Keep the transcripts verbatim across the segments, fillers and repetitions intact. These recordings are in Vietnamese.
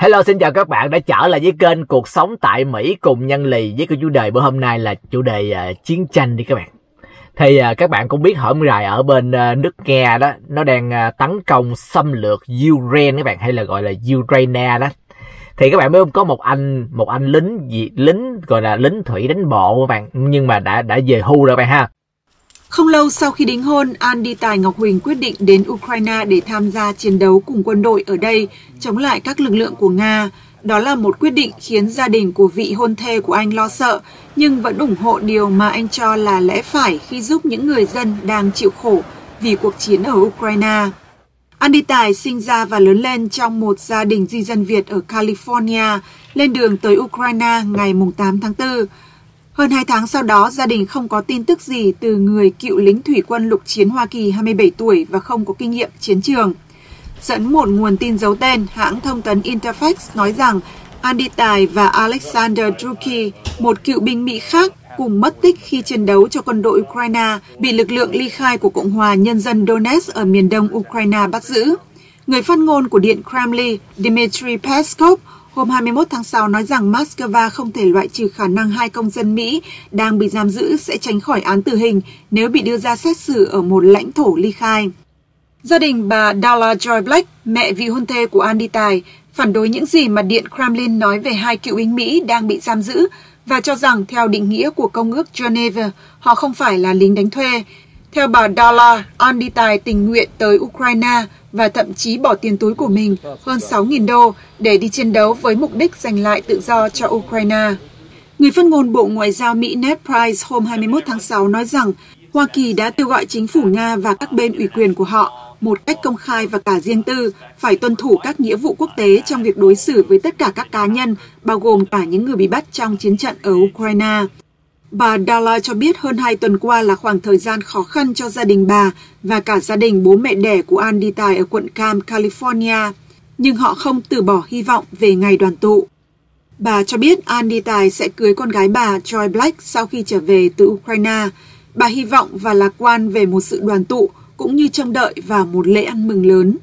Hello, xin chào các bạn đã trở lại với kênh Cuộc Sống Tại Mỹ cùng Nhân Lì, với cái chủ đề bữa hôm nay là chủ đề uh, chiến tranh đi các bạn. Thì uh, các bạn cũng biết hổm rày ở bên uh, nước Nga đó, nó đang uh, tấn công xâm lược Ukraine các bạn, hay là gọi là Ukraine đó. Thì các bạn biết không, có một anh một anh lính gì lính gọi là lính thủy đánh bộ các bạn, nhưng mà đã đã về hưu rồi các bạn ha. Không lâu sau khi đính hôn, An đi Tài Ngọc Huỳnh quyết định đến Ukraine để tham gia chiến đấu cùng quân đội ở đây chống lại các lực lượng của Nga. Đó là một quyết định khiến gia đình của vị hôn thê của anh lo sợ, nhưng vẫn ủng hộ điều mà anh cho là lẽ phải khi giúp những người dân đang chịu khổ vì cuộc chiến ở Ukraine. An đi Tài sinh ra và lớn lên trong một gia đình di dân Việt ở California, lên đường tới Ukraine ngày tám tháng tư. Hơn hai tháng sau đó, gia đình không có tin tức gì từ người cựu lính thủy quân lục chiến Hoa Kỳ hai mươi bảy tuổi và không có kinh nghiệm chiến trường. Dẫn một nguồn tin giấu tên, hãng thông tấn Interfax nói rằng An đi Tài và Alexander Druki, một cựu binh Mỹ khác, cùng mất tích khi chiến đấu cho quân đội Ukraine, bị lực lượng ly khai của Cộng hòa Nhân dân Donetsk ở miền đông Ukraine bắt giữ. Người phát ngôn của Điện Kremlin, Dmitry Peskov, hôm hai mươi mốt tháng sáu nói rằng Moscow không thể loại trừ khả năng hai công dân Mỹ đang bị giam giữ sẽ tránh khỏi án tử hình nếu bị đưa ra xét xử ở một lãnh thổ ly khai. Gia đình bà Dalla Joy Black, mẹ vị hôn thê của An đi Tài, phản đối những gì mà Điện Kremlin nói về hai cựu binh Mỹ đang bị giam giữ và cho rằng theo định nghĩa của Công ước Geneva, họ không phải là lính đánh thuê. Theo bà Dalla, An đi Tài tình nguyện tới Ukraine và thậm chí bỏ tiền túi của mình hơn sáu nghìn đô để đi chiến đấu với mục đích giành lại tự do cho Ukraine. Người phát ngôn Bộ Ngoại giao Mỹ Ned Price hôm hai mươi mốt tháng sáu nói rằng Hoa Kỳ đã kêu gọi chính phủ Nga và các bên ủy quyền của họ một cách công khai và cả riêng tư phải tuân thủ các nghĩa vụ quốc tế trong việc đối xử với tất cả các cá nhân, bao gồm cả những người bị bắt trong chiến trận ở Ukraine. Bà Dalla cho biết hơn hai tuần qua là khoảng thời gian khó khăn cho gia đình bà và cả gia đình bố mẹ đẻ của An đi Tài ở quận Cam, California, nhưng họ không từ bỏ hy vọng về ngày đoàn tụ. Bà cho biết An đi Tài sẽ cưới con gái bà Joy Black sau khi trở về từ Ukraine. Bà hy vọng và lạc quan về một sự đoàn tụ cũng như trông đợi vào một lễ ăn mừng lớn.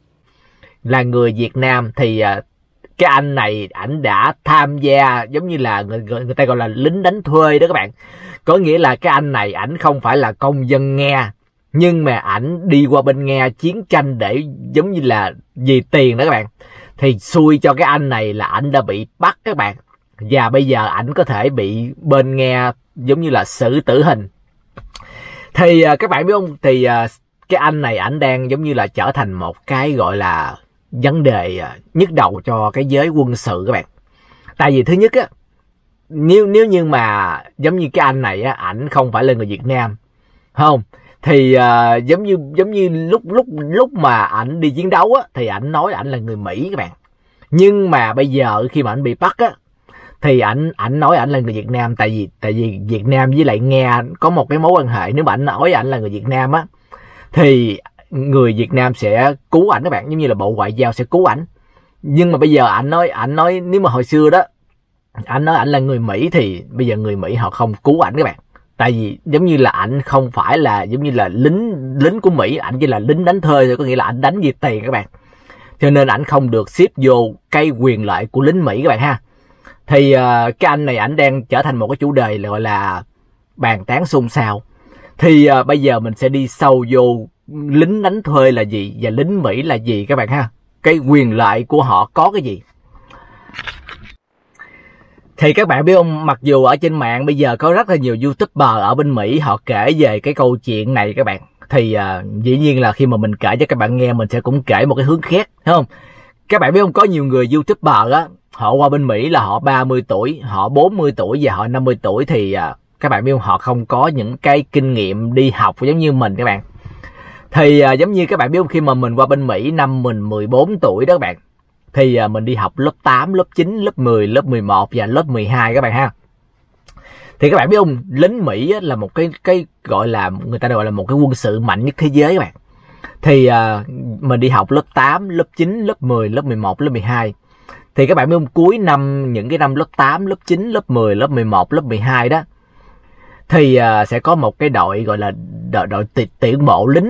Là người Việt Nam thì cái anh này ảnh đã tham gia giống như là người, người, người ta gọi là lính đánh thuê đó các bạn. Có nghĩa là cái anh này ảnh không phải là công dân Nga, nhưng mà ảnh đi qua bên Nga chiến tranh để giống như là vì tiền đó các bạn. Thì xui cho cái anh này là ảnh đã bị bắt các bạn, và bây giờ ảnh có thể bị bên Nga giống như là xử tử hình. Thì các bạn biết không, thì cái anh này ảnh đang giống như là trở thành một cái gọi là vấn đề nhức đầu cho cái giới quân sự các bạn. Tại vì thứ nhất á, nếu nếu như mà giống như cái anh này á, ảnh không phải là người Việt Nam, không? Thì uh, giống như giống như lúc lúc lúc mà ảnh đi chiến đấu á, thì ảnh nói ảnh là người Mỹ các bạn. Nhưng mà bây giờ khi mà ảnh bị bắt á, thì ảnh ảnh nói ảnh là người Việt Nam, tại vì tại vì Việt Nam với lại Nga có một cái mối quan hệ. Nếu mà ảnh nói ảnh là người Việt Nam á, thì người Việt Nam sẽ cứu ảnh các bạn, giống như là Bộ Ngoại giao sẽ cứu ảnh. Nhưng mà bây giờ ảnh nói ảnh nói nếu mà hồi xưa đó ảnh nói ảnh là người Mỹ, thì bây giờ người Mỹ họ không cứu ảnh các bạn. Tại vì giống như là ảnh không phải là giống như là lính lính của Mỹ, ảnh chỉ là lính đánh thuê thôi, có nghĩa là ảnh đánh vì tiền các bạn. Cho nên ảnh không được xếp vô cái quyền lợi của lính Mỹ các bạn ha. Thì uh, cái anh này ảnh đang trở thành một cái chủ đề gọi là bàn tán xôn xao. Thì uh, bây giờ mình sẽ đi sâu vô lính đánh thuê là gì và lính Mỹ là gì các bạn ha. Cái quyền lợi của họ có cái gì. Thì các bạn biết không, mặc dù ở trên mạng bây giờ có rất là nhiều YouTuber ở bên Mỹ họ kể về cái câu chuyện này các bạn. Thì uh, dĩ nhiên là khi mà mình kể cho các bạn nghe, mình sẽ cũng kể một cái hướng khác, đúng không? Các bạn biết không, có nhiều người YouTuber á, họ qua bên Mỹ là họ ba mươi tuổi, họ bốn mươi tuổi và họ năm mươi tuổi. Thì uh, các bạn biết không, họ không có những cái kinh nghiệm đi học giống như mình các bạn. Thì uh, giống như các bạn biết không, khi mà mình qua bên Mỹ năm mình mười bốn tuổi đó các bạn, thì uh, mình đi học lớp tám, lớp chín, lớp mười, lớp mười một và lớp mười hai các bạn ha. Thì các bạn biết không, lính Mỹ á, là một cái cái gọi là người ta gọi là một cái quân sự mạnh nhất thế giới các bạn. Thì uh, mình đi học lớp tám, lớp chín, lớp mười, lớp mười một, lớp mười hai. Thì các bạn biết không, cuối năm những cái năm lớp tám, lớp chín, lớp mười, lớp mười một, lớp mười hai đó, thì uh, sẽ có một cái đội gọi là đội, đội tuyển bộ lính các bạn.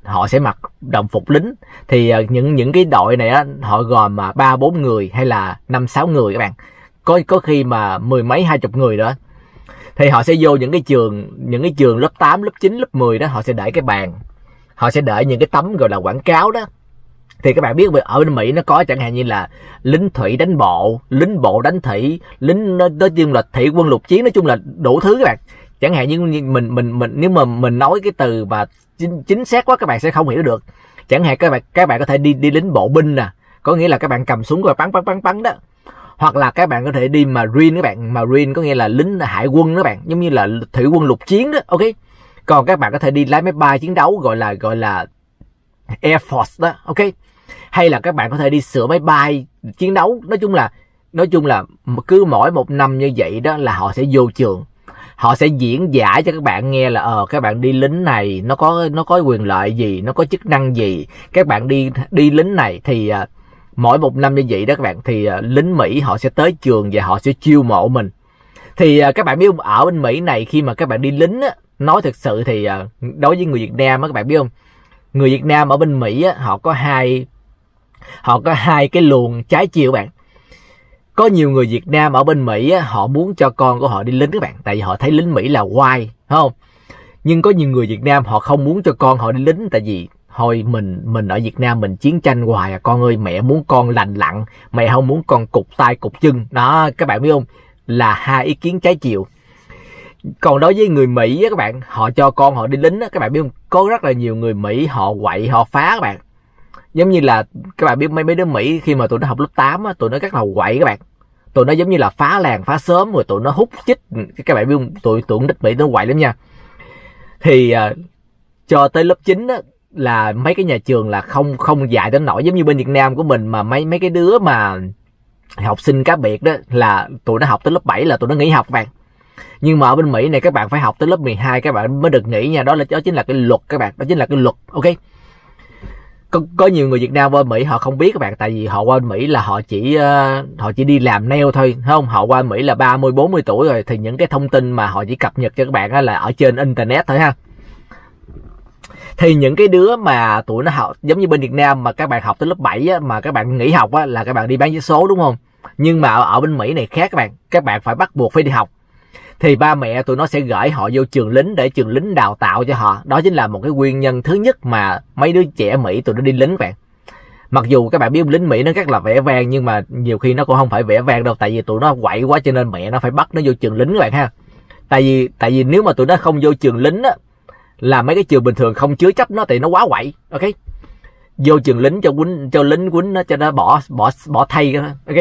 họ sẽ mặc đồng phục lính. Thì uh, những những cái đội này á, họ gồm mà ba bốn người hay là năm sáu người các bạn, có có khi mà mười mấy hai chục người nữa. Thì họ sẽ vô những cái trường những cái trường lớp tám, lớp chín, lớp mười đó, họ sẽ để cái bàn, họ sẽ để những cái tấm gọi là quảng cáo đó. Thì các bạn biết ở bên Mỹ nó có chẳng hạn như là lính thủy đánh bộ, lính bộ đánh thủy, lính nói chung là thủy quân lục chiến, nói chung là đủ thứ các bạn. Chẳng hạn như mình mình mình nếu mà mình nói cái từ mà chính, chính xác quá các bạn sẽ không hiểu được. Chẳng hạn các bạn các bạn có thể đi đi lính bộ binh nè, có nghĩa là các bạn cầm súng rồi bắn bắn bắn bắn đó. Hoặc là các bạn có thể đi Marine các bạn, Marine có nghĩa là lính hải quân đó bạn, giống như là thủy quân lục chiến đó, ok. Còn các bạn có thể đi lái máy bay chiến đấu gọi là gọi là Air Force đó, ok. Hay là các bạn có thể đi sửa máy bay chiến đấu. Nói chung là nói chung là cứ mỗi một năm như vậy đó là họ sẽ vô trường, họ sẽ diễn giải cho các bạn nghe là ờ các bạn đi lính này nó có nó có quyền lợi gì, nó có chức năng gì. Các bạn đi đi lính này thì uh, mỗi một năm như vậy đó các bạn, thì uh, lính Mỹ họ sẽ tới trường và họ sẽ chiêu mộ mình. Thì uh, các bạn biết không, ở bên Mỹ này khi mà các bạn đi lính á, nói thực sự thì uh, đối với người Việt Nam á, các bạn biết không, người Việt Nam ở bên Mỹ á, họ có hai họ có hai cái luồng trái chiều bạn. Có nhiều người Việt Nam ở bên Mỹ á, họ muốn cho con của họ đi lính các bạn, tại vì họ thấy lính Mỹ là oai, không? Nhưng có nhiều người Việt Nam họ không muốn cho con họ đi lính, tại vì thôi mình mình ở Việt Nam mình chiến tranh hoài à con ơi, mẹ muốn con lành lặn, mẹ không muốn con cụt tay cụt chân. Đó, các bạn biết không? Là hai ý kiến trái chiều. Còn đối với người Mỹ á, các bạn, họ cho con họ đi lính á, các bạn biết không? Có rất là nhiều người Mỹ họ quậy, họ phá các bạn. Giống như là các bạn biết mấy mấy đứa Mỹ khi mà tụi nó học lớp tám á, tụi nó rất là quậy các bạn. Tụi nó giống như là phá làng phá xóm, rồi tụi nó hút chích. Các bạn biết không? Tụi tụi nít Mỹ nó quậy lắm nha. Thì uh, cho tới lớp chín á, là mấy cái nhà trường là không không dạy đến nổi giống như bên Việt Nam của mình, mà mấy mấy cái đứa mà học sinh cá biệt đó là tụi nó học tới lớp bảy là tụi nó nghỉ học các bạn. Nhưng mà ở bên Mỹ này các bạn phải học tới lớp mười hai các bạn mới được nghỉ nha. Đó là đó chính là cái luật các bạn, đó chính là cái luật, ok. Có, có nhiều người Việt Nam qua Mỹ họ không biết các bạn, tại vì họ qua Mỹ là họ chỉ uh, họ chỉ đi làm nail thôi, không? Họ qua Mỹ là ba mươi bốn mươi tuổi rồi, thì những cái thông tin mà họ chỉ cập nhật cho các bạn á, là ở trên internet thôi ha. Thì những cái đứa mà tụi nó học giống như bên Việt Nam mà các bạn học tới lớp bảy á, mà các bạn nghỉ học á, là các bạn đi bán vé số đúng không? Nhưng mà ở, ở bên Mỹ này khác các bạn, các bạn phải bắt buộc phải đi học. Thì ba mẹ tụi nó sẽ gửi họ vô trường lính để trường lính đào tạo cho họ. Đó chính là một cái nguyên nhân thứ nhất mà mấy đứa trẻ Mỹ tụi nó đi lính các bạn. Mặc dù các bạn biết lính Mỹ nó rất là vẻ vang, nhưng mà nhiều khi nó cũng không phải vẻ vang đâu, tại vì tụi nó quậy quá cho nên mẹ nó phải bắt nó vô trường lính các bạn ha. Tại vì tại vì nếu mà tụi nó không vô trường lính á, là mấy cái trường bình thường không chứa chấp nó, thì nó quá quậy, ok. Vô trường lính cho quýnh cho lính quýnh nó, cho nó bỏ bỏ bỏ thay đó, ok.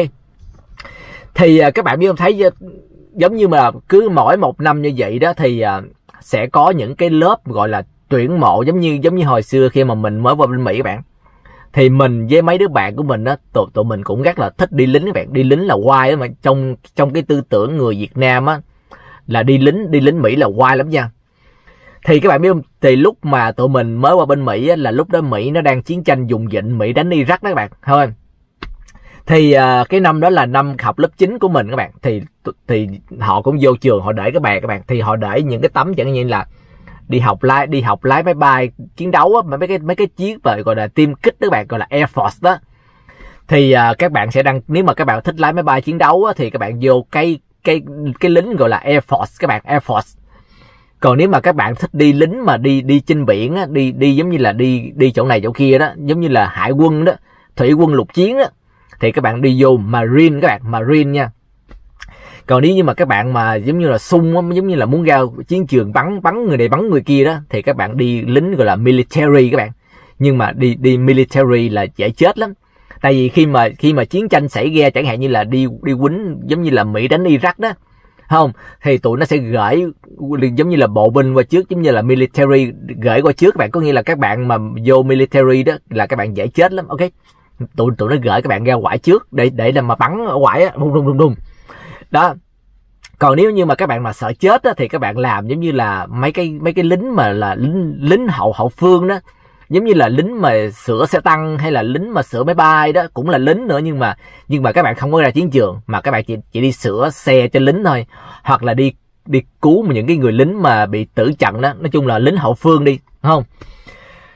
Thì các bạn biết không, thấy giống như mà cứ mỗi một năm như vậy đó thì sẽ có những cái lớp gọi là tuyển mộ, giống như giống như hồi xưa khi mà mình mới vào bên Mỹ các bạn. Thì mình với mấy đứa bạn của mình á, tụi tụi mình cũng rất là thích đi lính các bạn. Đi lính là oai đó, mà trong trong cái tư tưởng người Việt Nam á, là đi lính đi lính Mỹ là oai lắm nha. Thì các bạn biết không, thì lúc mà tụi mình mới qua bên Mỹ á, là lúc đó Mỹ nó đang chiến tranh vùng vịnh, Mỹ đánh Iraq đó các bạn, thôi. Thì uh, cái năm đó là năm học lớp chín của mình các bạn. Thì thì họ cũng vô trường, họ để cái bàn các bạn. Thì họ để những cái tấm chẳng như là đi học lái đi học lái máy bay chiến đấu á, mấy cái mấy cái chiếc về gọi là tiêm kích đó các bạn, gọi là Air Force đó. Thì uh, các bạn sẽ đăng, nếu mà các bạn thích lái máy bay chiến đấu á, thì các bạn vô cái cái cái lính gọi là Air Force các bạn, Air Force. Còn nếu mà các bạn thích đi lính mà đi đi trên biển á, đi đi giống như là đi đi chỗ này chỗ kia đó, giống như là hải quân đó, thủy quân lục chiến đó, thì các bạn đi vô Marine các bạn, Marine nha. Còn nếu như mà các bạn mà giống như là sung, giống như là muốn ra chiến trường bắn bắn người này bắn người kia đó, thì các bạn đi lính gọi là military các bạn. Nhưng mà đi đi military là dễ chết lắm. Tại vì khi mà khi mà chiến tranh xảy ra, chẳng hạn như là đi đi quýnh giống như là Mỹ đánh Iraq đó, không, thì tụi nó sẽ gửi giống như là bộ binh qua trước, giống như là military gửi qua trước các bạn. Có nghĩa là các bạn mà vô military đó là các bạn dễ chết lắm, ok. Tụi tụi nó gửi các bạn ra ngoại trước để để làm mà bắn ở ngoại á, đùng đùng đùng đùng đó. Còn nếu như mà các bạn mà sợ chết á, thì các bạn làm giống như là mấy cái mấy cái lính mà là lính lính hậu hậu phương đó, giống như là lính mà sửa xe tăng hay là lính mà sửa máy bay đó, cũng là lính nữa. Nhưng mà nhưng mà các bạn không có ra chiến trường, mà các bạn chỉ chỉ đi sửa xe cho lính thôi, hoặc là đi đi cứu những cái người lính mà bị tử trận đó. Nói chung là lính hậu phương đi, không?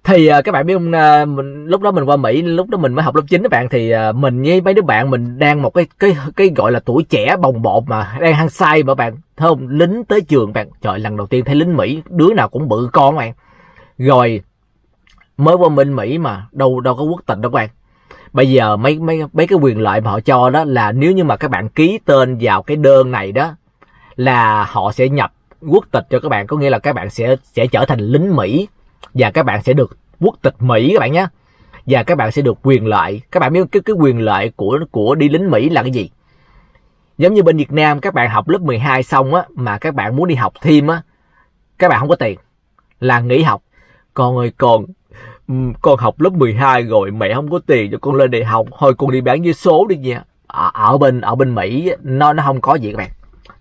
Thì uh, các bạn biết không, uh, mình, lúc đó mình qua Mỹ, lúc đó mình mới học lớp chín các bạn, thì uh, mình với mấy đứa bạn mình đang một cái cái cái gọi là tuổi trẻ bồng bột mà đang hăng say mà bạn, thấy không? Lính tới trường bạn, trời, lần đầu tiên thấy lính Mỹ, đứa nào cũng bự con bạn. Rồi mới qua bên Mỹ mà đâu đâu có quốc tịch đâu các bạn. Bây giờ mấy mấy mấy cái quyền lợi mà họ cho đó là nếu như mà các bạn ký tên vào cái đơn này đó là họ sẽ nhập quốc tịch cho các bạn, có nghĩa là các bạn sẽ sẽ trở thành lính Mỹ và các bạn sẽ được quốc tịch Mỹ các bạn nhé. Và các bạn sẽ được quyền lợi. Các bạn biết cái cái quyền lợi của của đi lính Mỹ là cái gì? Giống như bên Việt Nam các bạn học lớp mười hai xong á mà các bạn muốn đi học thêm á, các bạn không có tiền là nghỉ học. Con ơi con, con học lớp mười hai rồi mẹ không có tiền cho con lên đại học, thôi con đi bán vé số đi nha. Ở, ở bên ở bên Mỹ nó nó không có gì các bạn.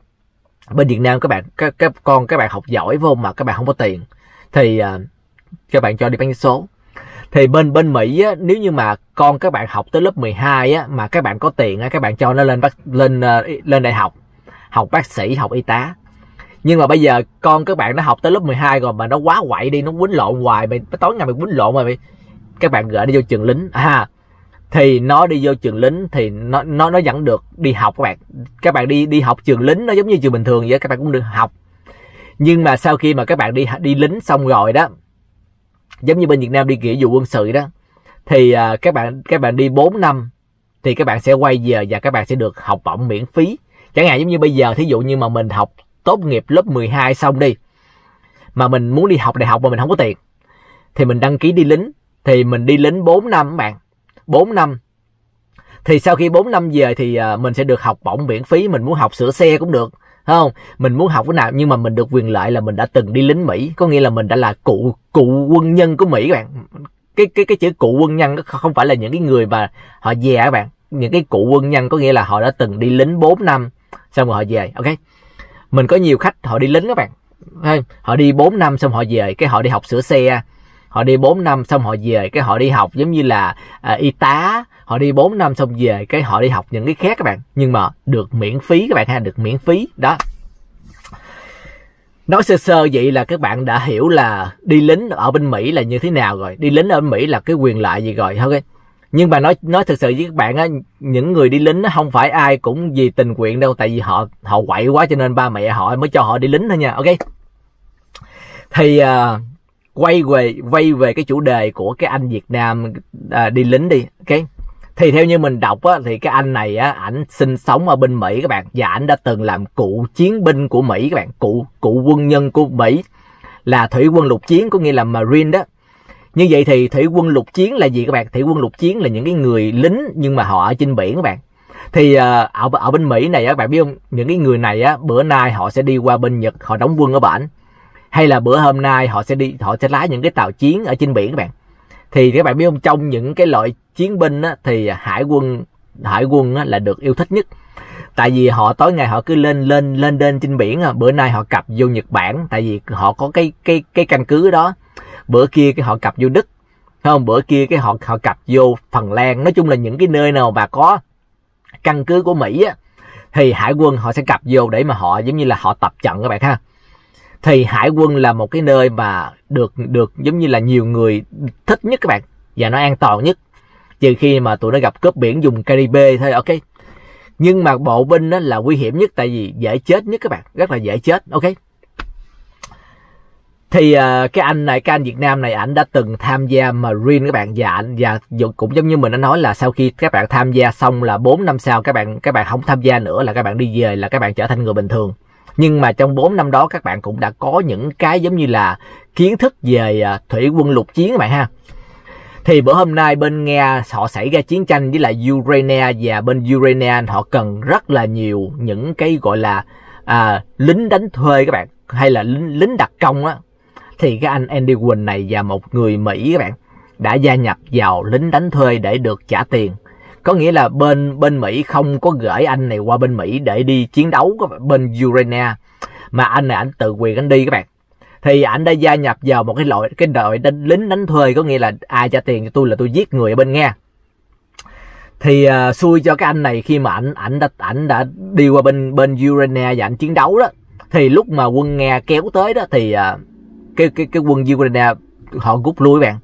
Bên Việt Nam các bạn các các con các bạn học giỏi phải không, mà các bạn không có tiền thì uh, các bạn cho đi bán vé số. Thì bên bên Mỹ á, nếu như mà con các bạn học tới lớp mười hai á mà các bạn có tiền á, các bạn cho nó lên bác lên uh, lên đại học, học bác sĩ, học y tá. Nhưng mà bây giờ con các bạn nó học tới lớp mười hai rồi mà nó quá quậy đi, nó quýnh lộn hoài, mày tối ngày mày quýnh lộn mà mày, các bạn gửi nó vô trường lính. À, thì nó đi vô trường lính thì nó nó nó vẫn được đi học các bạn. Các bạn đi đi học trường lính nó giống như trường bình thường vậy, các bạn cũng được học. Nhưng mà sau khi mà các bạn đi đi lính xong rồi đó, giống như bên Việt Nam đi nghĩa vụ quân sự đó, thì uh, các bạn các bạn đi bốn năm thì các bạn sẽ quay về và các bạn sẽ được học bổng miễn phí. Chẳng hạn giống như bây giờ thí dụ như mà mình học tốt nghiệp lớp mười hai xong đi, mà mình muốn đi học đại học mà mình không có tiền thì mình đăng ký đi lính, thì mình đi lính bốn năm các bạn. bốn năm. Thì sau khi bốn năm về thì uh, mình sẽ được học bổng miễn phí, mình muốn học sửa xe cũng được, không? Mình muốn học cái nào nhưng mà mình được quyền lợi là mình đã từng đi lính Mỹ, có nghĩa là mình đã là cụ cụ quân nhân của Mỹ các bạn. Cái cái cái chữ cụ quân nhân không phải là những cái người mà họ về các bạn, những cái cụ quân nhân có nghĩa là họ đã từng đi lính bốn năm xong rồi họ về. Ok, mình có nhiều khách họ đi lính các bạn, họ đi bốn năm xong họ về, cái họ đi học sửa xe. Họ đi bốn năm xong họ về, cái họ đi học giống như là à, y tá. Họ đi bốn năm xong về, cái họ đi học những cái khác các bạn, nhưng mà được miễn phí các bạn ha, được miễn phí đó. Nói sơ sơ vậy là các bạn đã hiểu là đi lính ở bên Mỹ là như thế nào rồi, đi lính ở bên Mỹ là cái quyền lợi gì rồi. Ok, nhưng mà nói nói thực sự với các bạn á, những người đi lính không phải ai cũng vì tình nguyện đâu, tại vì họ họ quậy quá cho nên ba mẹ họ mới cho họ đi lính thôi nha. Ok, thì uh, quay về quay về cái chủ đề của cái anh Việt Nam à, đi lính đi. Ok, thì theo như mình đọc á, thì cái anh này á, ảnh sinh sống ở bên Mỹ các bạn, và ảnh đã từng làm cựu chiến binh của Mỹ các bạn, cụ cụ quân nhân của Mỹ là thủy quân lục chiến, có nghĩa là Marine đó. Như vậy thì thủy quân lục chiến là gì các bạn? Thủy quân lục chiến là những cái người lính nhưng mà họ ở trên biển các bạn. Thì uh, ở ở bên Mỹ này á, các bạn biết không, những cái người này á, bữa nay họ sẽ đi qua bên Nhật, họ đóng quân ở bển, hay là bữa hôm nay họ sẽ đi họ sẽ lái những cái tàu chiến ở trên biển các bạn. Thì các bạn biết không, trong những cái loại chiến binh á, thì hải quân hải quân á, là được yêu thích nhất, tại vì họ tối ngày họ cứ lên lên lên lên trên biển. Bữa nay họ cập vô Nhật Bản, tại vì họ có cái cái cái căn cứ đó. Bữa kia cái họ cập vô Đức, không? Bữa kia cái họ họ cập vô Phần Lan. Nói chung là những cái nơi nào mà có căn cứ của Mỹ á, thì hải quân họ sẽ cập vô để mà họ giống như là họ tập trận các bạn ha. Thì hải quân là một cái nơi mà được được giống như là nhiều người thích nhất các bạn, và nó an toàn nhất, trừ khi mà tụi nó gặp cướp biển dùng Caribe thôi. Ok, nhưng mà bộ binh đó là nguy hiểm nhất, tại vì dễ chết nhất các bạn, rất là dễ chết. Ok, thì uh, cái anh này, cái anh Việt Nam này, ảnh đã từng tham gia Marine các bạn, và ảnh và cũng giống như mình đã nói là sau khi các bạn tham gia xong là bốn năm sau các bạn các bạn không tham gia nữa, là các bạn đi về, là các bạn trở thành người bình thường. Nhưng mà trong bốn năm đó các bạn cũng đã có những cái giống như là kiến thức về uh, thủy quân lục chiến các bạn ha. Thì bữa hôm nay bên Nga họ xảy ra chiến tranh với lại Ukraine, và bên Ukraine họ cần rất là nhiều những cái gọi là à, lính đánh thuê các bạn, hay là lính, lính đặc công á. Thì cái anh Andy Quinn này và một người Mỹ các bạn đã gia nhập vào lính đánh thuê để được trả tiền. Có nghĩa là bên bên Mỹ không có gửi anh này qua bên Mỹ để đi chiến đấu bên Ukraine, mà anh này anh tự quyền anh đi các bạn. Thì anh đã gia nhập vào một cái loại cái đội đánh, lính đánh thuê, có nghĩa là ai trả tiền cho tôi là tôi giết người ở bên Nga. Thì uh, xui cho cái anh này, khi mà ảnh ảnh đã ảnh đã đi qua bên bên Ukraine và ảnh chiến đấu đó, thì lúc mà quân Nga kéo tới đó thì uh, cái cái cái quân Ukraine họ rút lui bạn.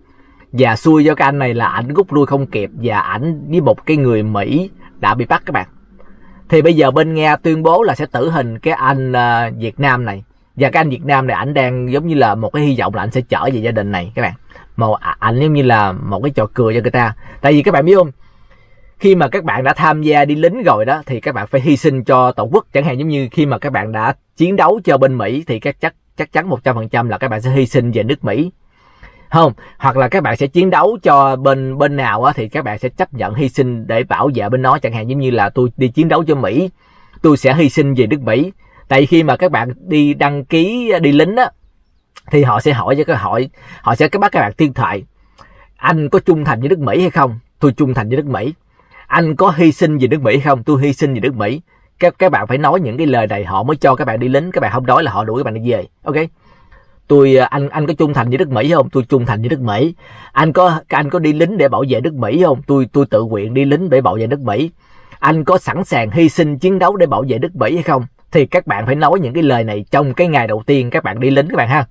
Và xui cho cái anh này là ảnh rút lui không kịp, và ảnh với một cái người Mỹ đã bị bắt các bạn. Thì bây giờ bên Nga tuyên bố là sẽ tử hình cái anh uh, Việt Nam này. Và cái anh Việt Nam này ảnh đang giống như là một cái hy vọng là ảnh sẽ trở về gia đình này các bạn. Mà ảnh giống như là một cái trò cười cho người ta. Tại vì các bạn biết không, khi mà các bạn đã tham gia đi lính rồi đó thì các bạn phải hy sinh cho tổ quốc. Chẳng hạn giống như khi mà các bạn đã chiến đấu cho bên Mỹ thì các chắc chắc chắn một trăm phần trăm là các bạn sẽ hy sinh về nước Mỹ, không? Hoặc là các bạn sẽ chiến đấu cho bên bên nào á thì các bạn sẽ chấp nhận hy sinh để bảo vệ bên nó. Chẳng hạn giống như là tôi đi chiến đấu cho Mỹ, tôi sẽ hy sinh về nước Mỹ. Tại vì khi mà các bạn đi đăng ký đi lính á thì họ sẽ hỏi cho cái hỏi họ sẽ bắt các bạn tuyên thệ: anh có trung thành với nước Mỹ hay không? Tôi trung thành với nước Mỹ. Anh có hy sinh vì nước Mỹ không? Tôi hy sinh vì nước Mỹ. Các các bạn phải nói những cái lời này họ mới cho các bạn đi lính. Các bạn không nói là họ đuổi các bạn đi về. Ok. Tôi anh anh có trung thành với nước Mỹ không? Tôi trung thành với nước Mỹ. Anh có anh có đi lính để bảo vệ nước Mỹ không? Tôi tôi tự nguyện đi lính để bảo vệ nước Mỹ. Anh có sẵn sàng hy sinh chiến đấu để bảo vệ nước Mỹ hay không? Thì các bạn phải nói những cái lời này trong cái ngày đầu tiên các bạn đi lính các bạn ha.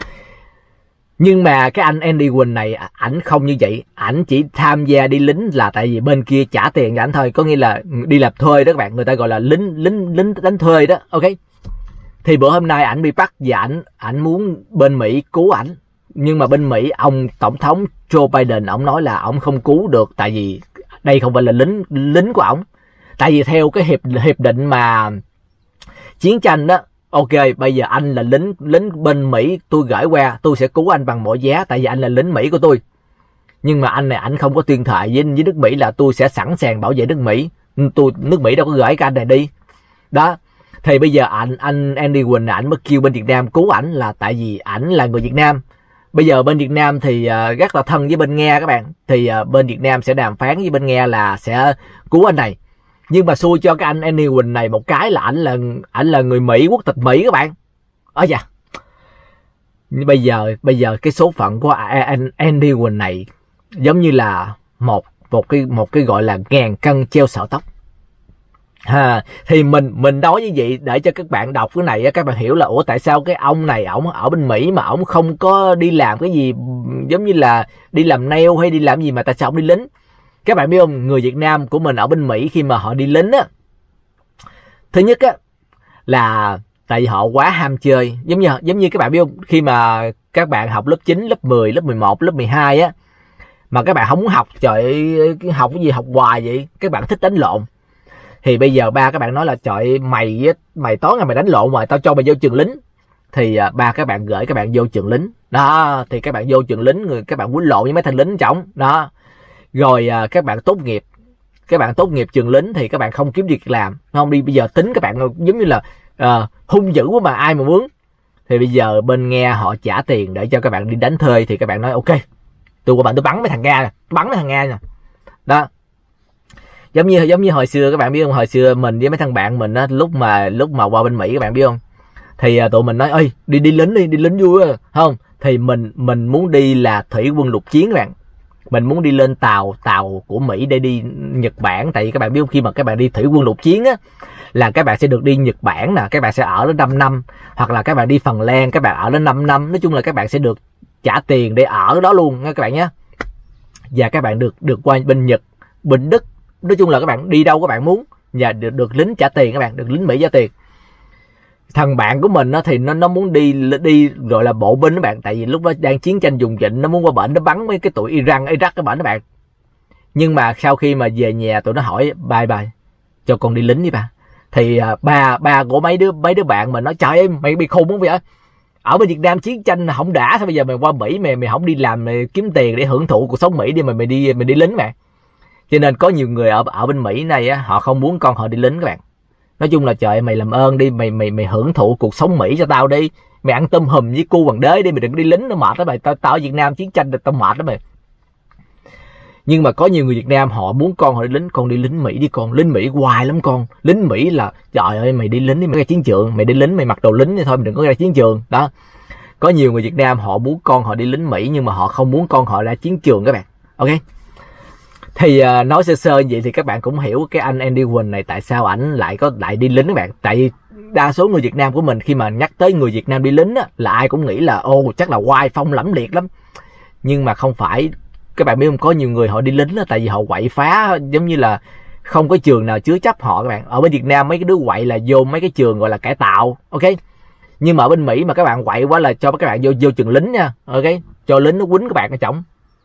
Nhưng mà cái anh Andy Quỳnh này ảnh không như vậy. Ảnh chỉ tham gia đi lính là tại vì bên kia trả tiền cho ảnh thôi. Có nghĩa là đi làm thuê đó các bạn. Người ta gọi là lính lính lính đánh thuê đó. Ok. Thì bữa hôm nay ảnh bị bắt và ảnh ảnh muốn bên Mỹ cứu ảnh. Nhưng mà bên Mỹ ông tổng thống Joe Biden ông nói là ông không cứu được, tại vì đây không phải là lính lính của ông. Tại vì theo cái hiệp hiệp định mà chiến tranh đó, ok, bây giờ anh là lính lính bên Mỹ, tôi gửi qua, tôi sẽ cứu anh bằng mọi giá, tại vì anh là lính Mỹ của tôi. Nhưng mà anh này ảnh không có tuyên thệ với, với nước Mỹ là tôi sẽ sẵn sàng bảo vệ nước Mỹ. Tôi nước Mỹ đâu có gửi cái anh này đi. Đó. Thì bây giờ anh anh Andy Quỳnh ảnh mới kêu bên Việt Nam cứu ảnh là tại vì ảnh là người Việt Nam. Bây giờ bên Việt Nam thì uh, rất là thân với bên Nga các bạn. Thì uh, bên Việt Nam sẽ đàm phán với bên Nga là sẽ cứu anh này. Nhưng mà xui cho cái anh Andy Quỳnh này một cái là ảnh là ảnh là người Mỹ, quốc tịch Mỹ các bạn. Ở dạ. Bây giờ bây giờ cái số phận của anh Andy Quỳnh này giống như là một một cái một cái gọi là ngàn cân treo sợi tóc. Ha, thì mình mình nói như vậy để cho các bạn đọc cái này các bạn hiểu là ủa tại sao cái ông này ổng ở bên Mỹ mà ổng không có đi làm cái gì giống như là đi làm nail hay đi làm gì mà tại sao ổng đi lính. Các bạn biết không, người Việt Nam của mình ở bên Mỹ khi mà họ đi lính á, thứ nhất á là tại vì họ quá ham chơi. Giống như giống như các bạn biết không, khi mà các bạn học lớp chín, lớp mười, lớp mười một, lớp mười hai á mà các bạn không muốn học, trời ơi, học cái gì học hoài vậy, các bạn thích đánh lộn. Thì bây giờ ba các bạn nói là trời mày mày tối ngày mày đánh lộn rồi, tao cho mày vô trường lính. Thì ba các bạn gửi các bạn vô trường lính. Đó, thì các bạn vô trường lính, người các bạn quýnh lộn với mấy thằng lính trọng. Đó. Rồi các bạn tốt nghiệp. Các bạn tốt nghiệp trường lính thì các bạn không kiếm việc làm. Không đi bây giờ tính các bạn giống như là uh, hung dữ quá mà ai mà muốn. Thì bây giờ bên Nga họ trả tiền để cho các bạn đi đánh thuê thì các bạn nói ok. Tôi của bạn tôi bắn mấy thằng Nga nè, bắn mấy thằng Nga nè. Đó. Giống như giống như hồi xưa các bạn biết không, hồi xưa mình với mấy thằng bạn mình á, lúc mà lúc mà qua bên Mỹ các bạn biết không, thì tụi mình nói ơi đi đi lính đi đi lính vui á, không? Thì mình mình muốn đi là thủy quân lục chiến các bạn, mình muốn đi lên tàu tàu của Mỹ để đi Nhật Bản. Tại vì các bạn biết không, khi mà các bạn đi thủy quân lục chiến á là các bạn sẽ được đi Nhật Bản nè, các bạn sẽ ở đến năm năm, hoặc là các bạn đi Phần Lan các bạn ở đến năm năm, nói chung là các bạn sẽ được trả tiền để ở đó luôn nha các bạn nhé. Và các bạn được được qua bên Nhật, bên Đức, nói chung là các bạn đi đâu các bạn muốn và được, được lính trả tiền các bạn, được lính Mỹ trả tiền. Thằng bạn của mình á, thì nó nó muốn đi đi gọi là bộ binh các bạn, tại vì lúc đó đang chiến tranh vùng vịnh, nó muốn qua bển nó bắn mấy cái tụi Iran, Iraq các bạn các bạn. Nhưng mà sau khi mà về nhà tụi nó hỏi bye bye cho con đi lính đi ba. Thì uh, ba ba của mấy đứa mấy đứa bạn mình nói trời ơi mày bị khùng không vậy? Ở bên Việt Nam chiến tranh không đã, sao bây giờ mày qua Mỹ mày mày không đi làm mày kiếm tiền để hưởng thụ cuộc sống Mỹ đi mà mày đi mày đi lính mà. Cho nên có nhiều người ở ở bên Mỹ này á, họ không muốn con họ đi lính các bạn. Nói chung là trời mày làm ơn đi, mày mày mày hưởng thụ cuộc sống Mỹ cho tao đi. Mày ăn tôm hùm với cu hoàng đế đi, mày đừng đi lính nó mệt đó mày. Tao tao ở Việt Nam chiến tranh tao mệt đó mày. Nhưng mà có nhiều người Việt Nam họ muốn con họ đi lính, con đi lính Mỹ đi con, lính Mỹ hoài lắm con. Lính Mỹ là trời ơi mày đi lính đi mày ra chiến trường, mày đi lính mày mặc đồ lính thì thôi mày đừng có ra chiến trường. Đó. Có nhiều người Việt Nam họ muốn con họ đi lính Mỹ nhưng mà họ không muốn con họ ra chiến trường các bạn. Ok. Thì uh, nói sơ sơ vậy thì các bạn cũng hiểu cái anh Andy Quỳnh này tại sao ảnh lại có lại đi lính các bạn. Tại vì đa số người Việt Nam của mình khi mà nhắc tới người Việt Nam đi lính á, là ai cũng nghĩ là ô chắc là oai phong lẫm liệt lắm. Nhưng mà không phải, các bạn biết không, có nhiều người họ đi lính đó tại vì họ quậy phá, giống như là không có trường nào chứa chấp họ các bạn. Ở bên Việt Nam mấy cái đứa quậy là vô mấy cái trường gọi là cải tạo, ok. Nhưng mà ở bên Mỹ mà các bạn quậy quá là cho các bạn vô vô trường lính nha, ok, cho lính nó quýnh các bạn ở trỏng.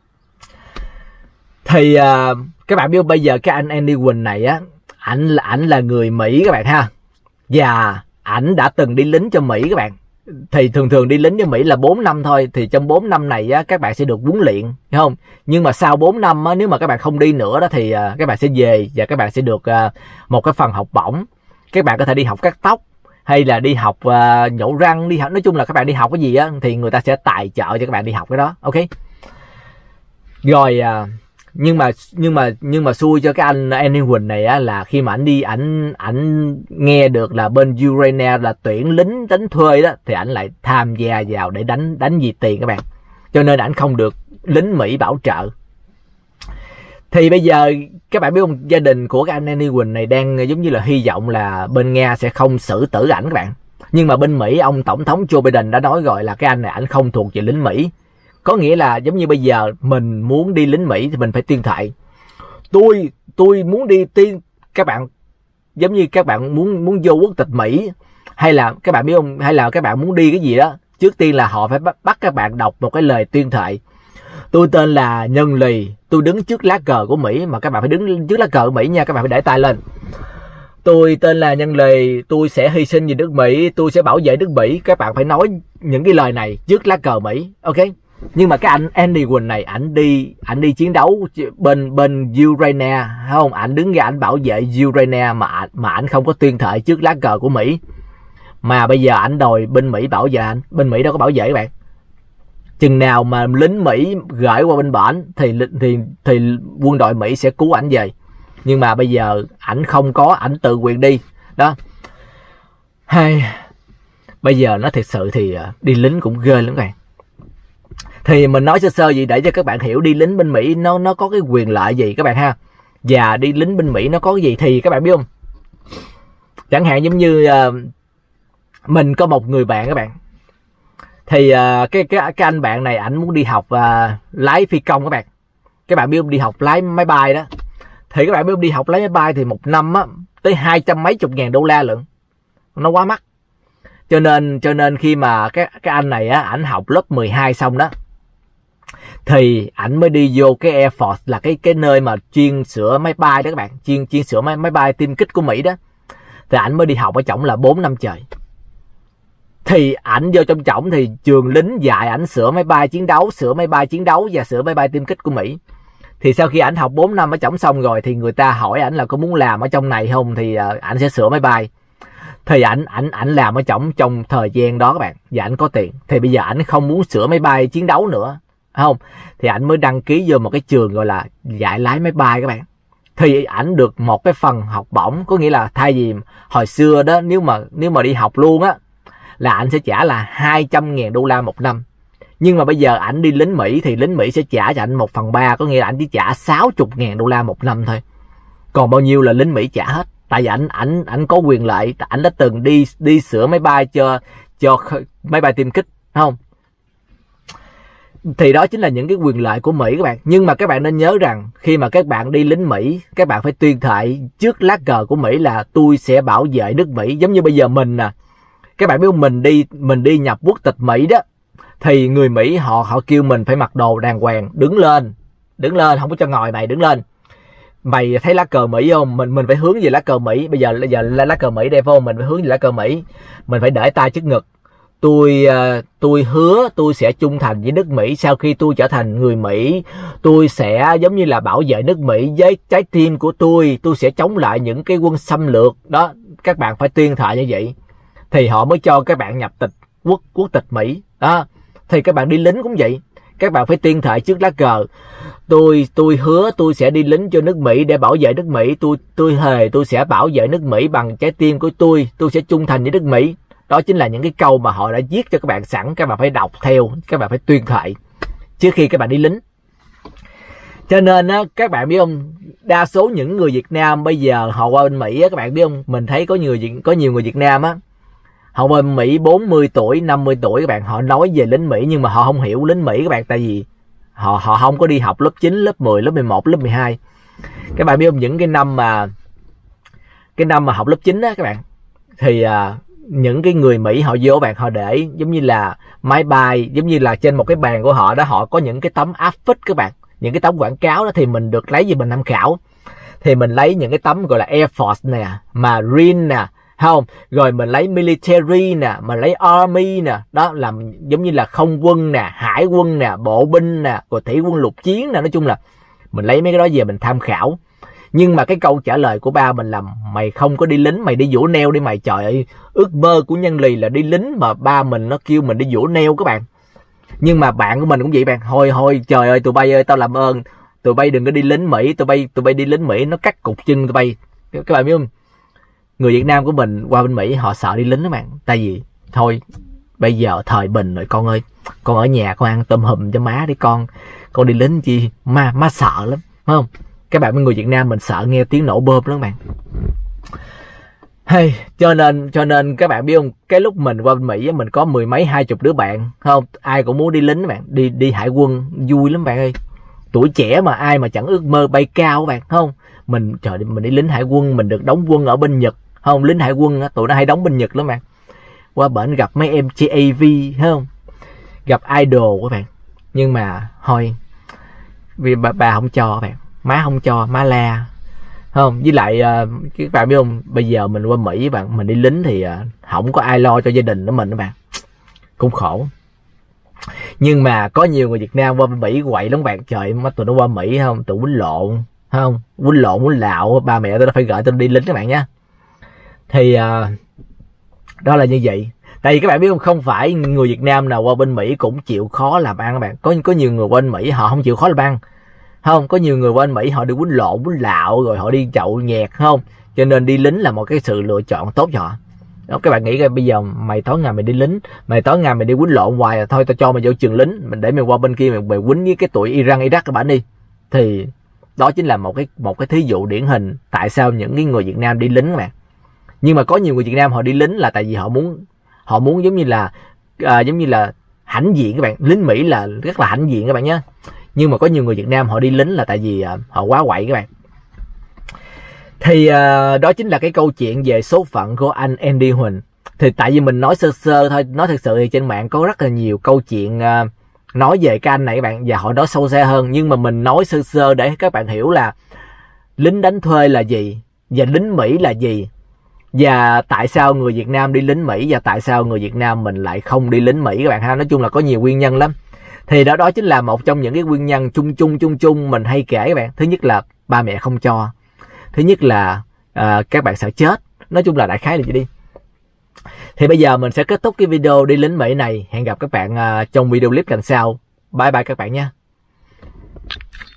Thì uh, các bạn biết bây giờ cái anh Andy Quinn này á, ảnh là ảnh là người Mỹ các bạn ha, và ảnh đã từng đi lính cho Mỹ các bạn. Thì thường thường đi lính cho Mỹ là bốn năm thôi, thì trong bốn năm này á, các bạn sẽ được huấn luyện, hiểu không? Nhưng mà sau bốn năm á, nếu mà các bạn không đi nữa đó thì uh, các bạn sẽ về và các bạn sẽ được uh, một cái phần học bổng. Các bạn có thể đi học cắt tóc hay là đi học uh, nhổ răng, đi học, nói chung là các bạn đi học cái gì á thì người ta sẽ tài trợ cho các bạn đi học cái đó, ok. Rồi uh, nhưng mà nhưng mà nhưng mà xui cho cái anh Andy Quinn này á, là khi mà ảnh đi ảnh ảnh nghe được là bên Ukraine là tuyển lính đánh thuê đó, thì ảnh lại tham gia vào để đánh đánh vì tiền các bạn, cho nên ảnh không được lính Mỹ bảo trợ. Thì bây giờ các bạn biết không, gia đình của cái anh Andy Quinn này đang giống như là hy vọng là bên Nga sẽ không xử tử ảnh các bạn. Nhưng mà bên Mỹ, ông tổng thống Joe Biden đã nói rồi là cái anh này ảnh không thuộc về lính Mỹ. Có nghĩa là giống như bây giờ mình muốn đi lính Mỹ thì mình phải tuyên thệ. Tôi tôi muốn đi tiên các bạn, giống như các bạn muốn muốn vô quốc tịch Mỹ, hay là các bạn biết không, hay là các bạn muốn đi cái gì đó, trước tiên là họ phải bắt, bắt các bạn đọc một cái lời tuyên thệ. Tôi tên là Nhân Lì, tôi đứng trước lá cờ của Mỹ, mà các bạn phải đứng trước lá cờ của Mỹ nha, các bạn phải để tay lên. Tôi tên là Nhân Lì, tôi sẽ hy sinh vì nước Mỹ, tôi sẽ bảo vệ nước Mỹ. Các bạn phải nói những cái lời này trước lá cờ Mỹ, ok. Nhưng mà cái anh Andy Quinn này, ảnh đi ảnh đi chiến đấu bên bên Ukraine, không, ảnh đứng ra ảnh bảo vệ Ukraine mà mà ảnh không có tuyên thệ trước lá cờ của Mỹ. Mà bây giờ ảnh đòi bên Mỹ bảo vệ ảnh, bên Mỹ đâu có bảo vệ các bạn. Chừng nào mà lính Mỹ gửi qua bên bển thì thì thì quân đội Mỹ sẽ cứu ảnh về. Nhưng mà bây giờ ảnh không có, ảnh tự quyền đi đó. Hay bây giờ nó thật sự thì đi lính cũng ghê lắm các bạn. Thì mình nói sơ sơ gì để cho các bạn hiểu đi lính bên Mỹ nó nó có cái quyền lợi gì các bạn ha. Và đi lính bên Mỹ nó có cái gì thì các bạn biết không? Chẳng hạn giống như uh, mình có một người bạn các bạn. Thì uh, cái cái cái anh bạn này ảnh muốn đi học uh, lái phi công các bạn. Các bạn biết không, đi học lái máy bay đó. Thì các bạn biết không, đi học lái máy bay thì một năm á tới hai trăm mấy chục ngàn đô la lận. Nó quá mắc. Cho nên cho nên khi mà cái cái anh này á, ảnh học lớp mười hai xong đó, thì ảnh mới đi vô cái Air Force, là cái cái nơi mà chuyên sửa máy bay đó các bạn, chuyên chuyên sửa máy máy bay tiêm kích của Mỹ đó. Thì ảnh mới đi học ở trỏng là bốn năm trời. Thì ảnh vô trong trỏng thì trường lính dạy ảnh sửa máy bay chiến đấu, sửa máy bay chiến đấu và sửa máy bay tiêm kích của Mỹ. Thì sau khi ảnh học bốn năm ở trỏng xong rồi thì người ta hỏi ảnh là có muốn làm ở trong này không, thì ảnh sẽ sửa máy bay. Thì ảnh ảnh ảnh làm ở trỏng trong thời gian đó các bạn, và ảnh có tiền. Thì bây giờ ảnh không muốn sửa máy bay chiến đấu nữa, không? Thì ảnh mới đăng ký vô một cái trường gọi là dạy lái máy bay các bạn. Thì ảnh được một cái phần học bổng, có nghĩa là thay vì hồi xưa đó nếu mà nếu mà đi học luôn á là ảnh sẽ trả là hai trăm ngàn đô la một năm. Nhưng mà bây giờ ảnh đi lính Mỹ thì lính Mỹ sẽ trả cho ảnh một phần ba, có nghĩa là ảnh chỉ trả sáu mươi ngàn đô la một năm thôi. Còn bao nhiêu là lính Mỹ trả hết. Tại vì ảnh ảnh ảnh có quyền lợi, ảnh đã từng đi đi sửa máy bay cho cho máy bay tiêm kích, không? Thì đó chính là những cái quyền lợi của Mỹ các bạn. Nhưng mà các bạn nên nhớ rằng khi mà các bạn đi lính Mỹ, các bạn phải tuyên thệ trước lá cờ của Mỹ là tôi sẽ bảo vệ nước Mỹ. Giống như bây giờ mình nè, các bạn biết không, mình đi mình đi nhập quốc tịch Mỹ đó, thì người Mỹ họ họ kêu mình phải mặc đồ đàng hoàng, đứng lên, đứng lên, không có cho ngồi mày, đứng lên. Mày thấy lá cờ Mỹ không? Mình mình phải hướng về lá cờ Mỹ. Bây giờ bây giờ lá cờ Mỹ đây phải không? Mình phải hướng về lá cờ Mỹ. Mình phải để tay trước ngực. Tôi tôi hứa tôi sẽ trung thành với nước Mỹ. Sau khi tôi trở thành người Mỹ, tôi sẽ giống như là bảo vệ nước Mỹ với trái tim của tôi. Tôi sẽ chống lại những cái quân xâm lược đó. Các bạn phải tuyên thệ như vậy thì họ mới cho các bạn nhập tịch quốc quốc tịch Mỹ đó. Thì các bạn đi lính cũng vậy, các bạn phải tuyên thệ trước lá cờ. Tôi tôi hứa tôi sẽ đi lính cho nước Mỹ để bảo vệ nước Mỹ. Tôi tôi thề tôi sẽ bảo vệ nước Mỹ bằng trái tim của tôi. Tôi sẽ trung thành với nước Mỹ. Đó chính là những cái câu mà họ đã viết cho các bạn sẵn. Các bạn phải đọc theo, các bạn phải tuyên thệ trước khi các bạn đi lính. Cho nên á, các bạn biết không, đa số những người Việt Nam bây giờ họ qua bên Mỹ á, các bạn biết không, mình thấy có nhiều có nhiều người Việt Nam á, họ qua bên Mỹ bốn mươi tuổi, năm mươi tuổi các bạn, họ nói về lính Mỹ nhưng mà họ không hiểu lính Mỹ các bạn. Tại vì họ họ không có đi học lớp chín, lớp mười, lớp mười một, lớp mười hai. Các bạn biết không, những cái năm mà cái năm mà học lớp chín á các bạn, thì à, những cái người Mỹ họ vô bạn, họ để giống như là máy bay, giống như là trên một cái bàn của họ đó, họ có những cái tấm áp phích các bạn, những cái tấm quảng cáo đó, thì mình được lấy gì mình tham khảo. Thì mình lấy những cái tấm gọi là Air Force nè, Marine nè, không, rồi mình lấy military nè, mình lấy army nè, đó là giống như là không quân nè, hải quân nè, bộ binh nè, rồi thủy quân lục chiến nè, nói chung là mình lấy mấy cái đó về mình tham khảo. Nhưng mà cái câu trả lời của ba mình là mày không có đi lính, mày đi vỗ neo đi mày. Trời ơi, ước mơ của nhân lì là đi lính, mà ba mình nó kêu mình đi vỗ neo các bạn. Nhưng mà bạn của mình cũng vậy bạn, thôi thôi trời ơi tụi bay ơi, tao làm ơn tụi bay đừng có đi lính Mỹ, tụi bay tụi bay đi lính Mỹ nó cắt cục chân tụi bay. Các bạn biết không, người Việt Nam của mình qua bên Mỹ họ sợ đi lính đó bạn. Tại vì thôi bây giờ thời bình rồi con ơi, con ở nhà con ăn tôm hùm cho má đi con, con đi lính chi má má sợ lắm, phải không? Các bạn, người Việt Nam mình sợ nghe tiếng nổ bơm lắm bạn. Hey, cho nên cho nên các bạn biết không, cái lúc mình qua bên Mỹ mình có mười mấy hai chục đứa bạn, không, ai cũng muốn đi lính bạn, đi đi hải quân vui lắm bạn ơi. Tuổi trẻ mà ai mà chẳng ước mơ bay cao bạn, không? Mình trời mình đi lính hải quân, mình được đóng quân ở bên Nhật, không? Lính hải quân tụi nó hay đóng bên Nhật lắm bạn. Qua bển gặp mấy em J A V, không? Gặp idol các bạn. Nhưng mà thôi, vì bà, bà không cho bạn, má không cho, má la, không? Với lại uh, các bạn biết không, bây giờ mình qua Mỹ bạn, mình đi lính thì uh, không có ai lo cho gia đình của mình đó bạn, cũng khổ. Nhưng mà có nhiều người Việt Nam qua Mỹ quậy lắm bạn. Trời, mà tụi nó qua Mỹ không, tụi quýnh lộn, không, quýnh lộn quýnh lạo, ba mẹ tôi đã phải gọi tôi đi lính các bạn nhé. Thì uh, đó là như vậy. Tại vì các bạn biết không, không phải người Việt Nam nào qua bên Mỹ cũng chịu khó làm ăn các bạn. Có có nhiều người qua bên Mỹ họ không chịu khó làm ăn, không, có nhiều người qua bên Mỹ họ đi quýnh lộn quýnh lạo, rồi họ đi chậu nhẹt, không. Cho nên đi lính là một cái sự lựa chọn tốt cho họ. Đó, các bạn nghĩ coi, bây giờ mày tối ngày mày đi lính, mày tối ngày mày đi quýnh lộn hoài, à, thôi tao cho mày vô trường lính, mình để mày qua bên kia mày, mày quýnh với cái tụi Iran Iraq các bạn đi. Thì đó chính là một cái một cái thí dụ điển hình tại sao những cái người Việt Nam đi lính các bạn. Nhưng mà có nhiều người Việt Nam họ đi lính là tại vì họ muốn họ muốn giống như là à, giống như là hãnh diện các bạn. Lính Mỹ là rất là hãnh diện các bạn nhé. Nhưng mà có nhiều người Việt Nam họ đi lính là tại vì à, họ quá quậy các bạn. Thì uh, đó chính là cái câu chuyện về số phận của anh Andy Huỳnh. Thì tại vì mình nói sơ sơ thôi, nói thật sự thì trên mạng có rất là nhiều câu chuyện uh, nói về cái anh này các bạn, và họ nói sâu xa hơn. Nhưng mà mình nói sơ sơ để các bạn hiểu là lính đánh thuê là gì, và lính Mỹ là gì, và tại sao người Việt Nam đi lính Mỹ, và tại sao người Việt Nam mình lại không đi lính Mỹ các bạn ha. Nói chung là có nhiều nguyên nhân lắm. Thì đó đó chính là một trong những cái nguyên nhân chung chung chung chung mình hay kể các bạn. Thứ nhất là ba mẹ không cho. Thứ nhất là uh, các bạn sợ chết. Nói chung là đại khái là vậy đi. Thì bây giờ mình sẽ kết thúc cái video đi lính Mỹ này. Hẹn gặp các bạn uh, trong video clip lần sau. Bye bye các bạn nha.